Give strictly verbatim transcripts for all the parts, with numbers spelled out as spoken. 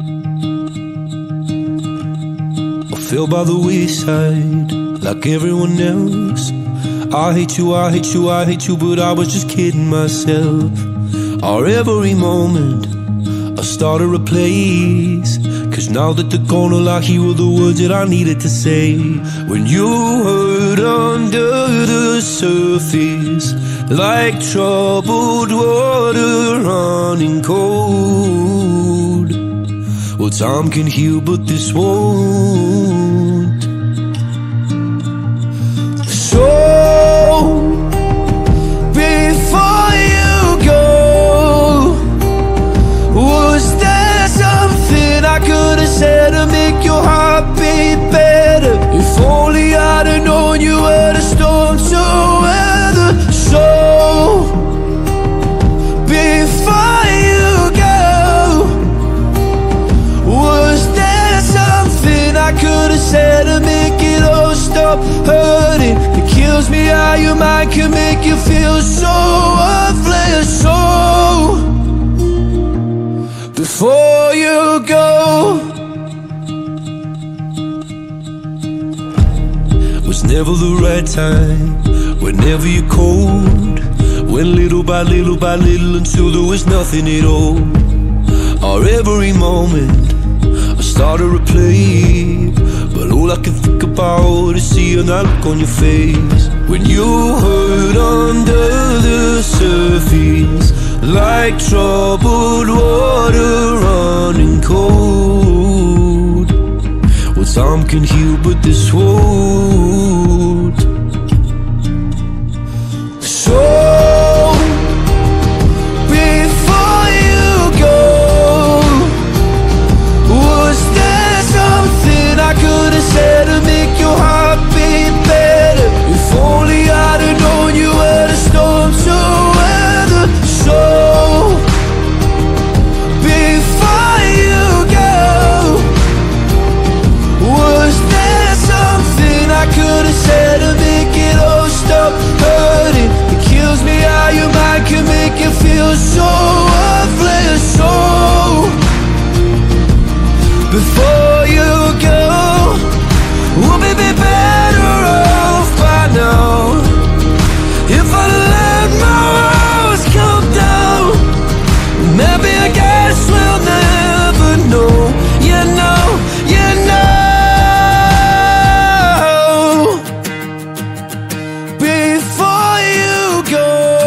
I fell by the wayside like everyone else. I hate you, I hate you, I hate you, but I was just kidding myself. Our every moment I started a place, cause now that they're gone, all I hear were the words that I needed to say. When you hurt under the surface, like troubled water running cold. Well, time can heal, but this won't. So before you go, was there something I could have said to make your heart beat better? If only I'd have known you were the storm to weather. So before you go, was there something I could have said to make it all stop hurting? It kills me how your mind can make you feel so worthless. So before you go, was never the right time, whenever you're cold. Went little by little by little until there was nothing at all. Our every moment I started to replay, but all I can think about is seeing that look on your face. When you hurt under the surface, like troubled water running cold. Well, time can heal, but this won't. So before you go, was there something I could have said to make your heart beat better? If only I'd have known you were the storm to weather. So before you go, was there something I could have said to make it all stop hurting? It kills me how your mind can make you feel so worthless. So before you go, we'll be better off by now. If I let my walls come down, maybe I guess we'll never know. You know, you know. Before you go,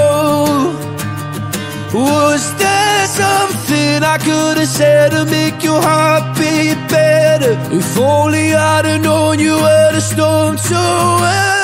was there something I could have said to make your heart beat better? If only I'd have known you were the storm to weather.